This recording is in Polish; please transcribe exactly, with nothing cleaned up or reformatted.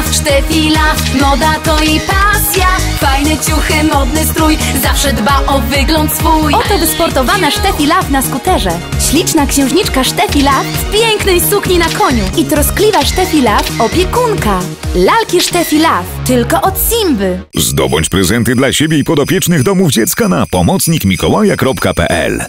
Steffi Love, moda to jej pasja. Fajne ciuchy, modny strój, zawsze dba o wygląd swój. Oto wysportowana Steffi Love na skuterze. Śliczna księżniczka Steffi Love w pięknej sukni na koniu. I troskliwa Steffi Love opiekunka. Lalki Steffi Love, tylko od Simby. Zdobądź prezenty dla siebie i podopiecznych domów dziecka na pomocnik mikołaja kropka p l.